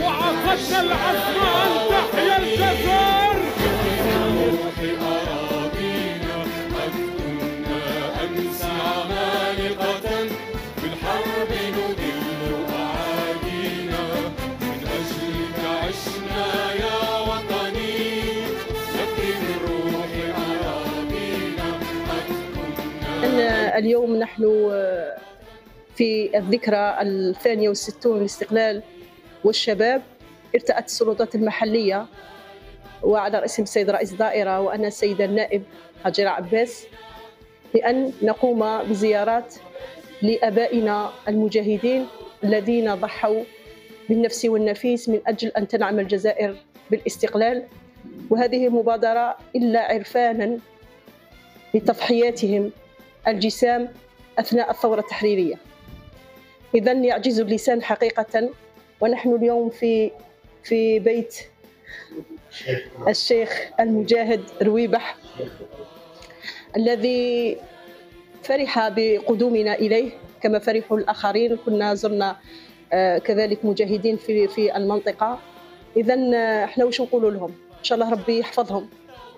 وعقدنا العزم أن تحيا الجزائر. أراضينا قد كنا أمس عمالقة في الحرب نذل أعادينا، من أجلك عشنا يا وطني، لكن الروح أراضينا قد كنا. اليوم نحن في الذكرى 62 للاستقلال والشباب. ارتأت السلطات المحلية وعلى رأسهم السيد رئيس الدائرة وأنا السيدة النائب هاجرة عباس بأن نقوم بزيارات لآبائنا المجاهدين الذين ضحوا بالنفس والنفيس من أجل أن تنعم الجزائر بالاستقلال، وهذه مبادرة إلا عرفانا لتضحياتهم الجسام أثناء الثورة التحريرية. إذن يعجز اللسان حقيقة، ونحن اليوم في بيت الشيخ المجاهد رويبح الذي فرح بقدومنا إليه كما فرحوا الآخرين. كنا زرنا كذلك مجاهدين في المنطقة. إذن احنا وش نقول لهم؟ إن شاء الله ربي يحفظهم،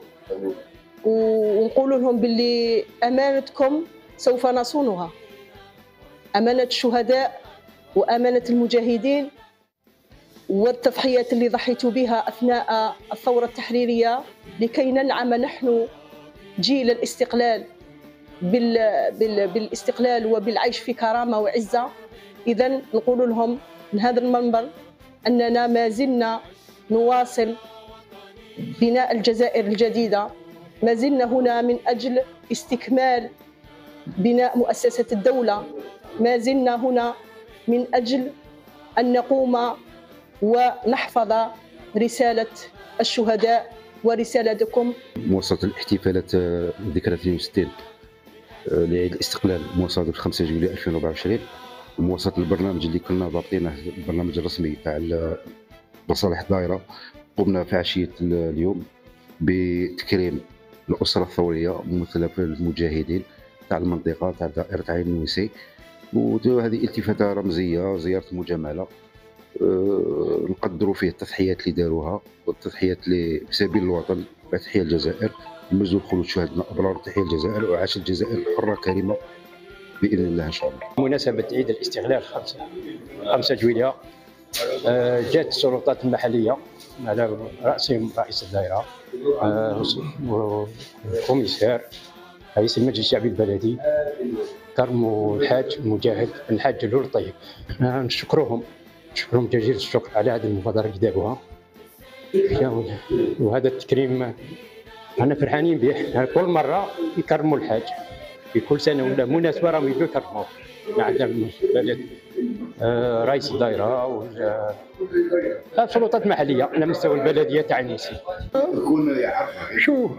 ونقول لهم باللي أمانتكم سوف نصونها، أمانة الشهداء وأمانة المجاهدين والتضحيات اللي ضحيتوا بها أثناء الثورة التحريرية لكي ننعم نحن جيل الاستقلال بالاستقلال وبالعيش في كرامة وعزة. إذن نقول لهم من هذا المنبر أننا ما زلنا نواصل بناء الجزائر الجديدة، ما زلنا هنا من أجل استكمال بناء مؤسسة الدولة، ما زلنا هنا من أجل أن نقوم ونحفظ رسالة الشهداء ورسالتكم. مواصلة الاحتفالات ذكرى 62 لعيد الاستقلال مواصلة 5 جويلية 2024، ومواصلة البرنامج اللي كنا ضابطينه، البرنامج الرسمي تاع مصالح الدائرة. قمنا في عشية اليوم بتكريم الأسرة الثورية ممثلة في المجاهدين تاع المنطقة تاع دائرة عين النويسي، وهذه التفاتة رمزية، زيارة مجاملة نقدروا فيه التضحيات اللي داروها والتضحيات اللي في سبيل الوطن. تحيا الجزائر، المجد والخلود شهدنا أبرار، تحيا الجزائر وعاش الجزائر حرة كريمة بإذن الله إن شاء الله. بمناسبة عيد الاستقلال 5 جويلية جاءت السلطات المحلية على رأسهم رئيس الدائرة والكوميسار رئيس المجلس الشعبي البلدي كرموا الحاج المجاهد الحاج لول الطيب. نشكرهم جزيل الشكر على هذه المبادرة اللي داروها، وهذا التكريم أنا فرحانين به. كل مرة يكرموا الحاج في كل سنة ولا مناسبة راهم يجوا يكرموه مع البلد، رئيس الدائرة والسلطات المحلية على مستوى البلدية تاع النيسي. شوف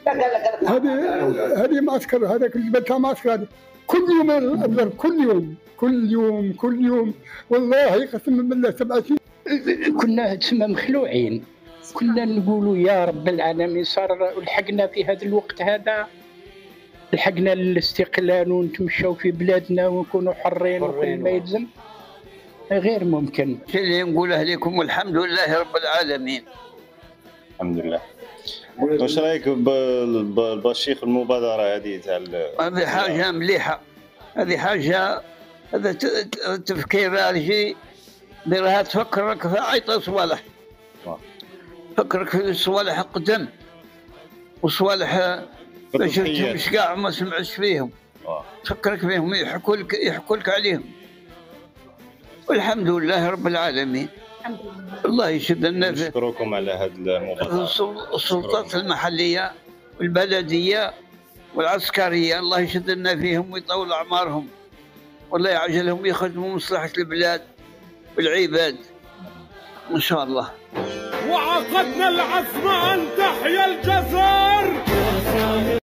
هذه معسكر، هذاك الجبل تاع معسكر كل يوم الضرب، كل يوم والله قسما بالله 7 سنين كنا تسمى مخلوعين، كنا نقولوا يا رب العالمين صار لحقنا في هذا الوقت هذا، لحقنا الاستقلال ونتمشوا في بلادنا ونكونوا حرين وكل ما يلزم. غير ممكن. اللي نقوله لكم الحمد لله رب العالمين. الحمد لله. واش رايك بالشيخ المبادره هذه تاع هذه حاجه مليحه، هذه حاجه، هذا تفكير راجي ديرها تفكرك في عيط صوالح، فكرك في صوالح قدم وصوالح ما شفتهمش كاع وما سمعتش فيهم، تفكرك بهم يحكوا لك عليهم. والحمد لله رب العالمين. الله يشد لنا. نشكركم على هذه المبادرة. السلطات المحلية والبلدية والعسكرية الله يشد لنا فيهم ويطول أعمارهم، والله يعجلهم يخدموا مصلحة البلاد والعباد إن شاء الله. وعقدنا العزم أن تحيا الجزائر.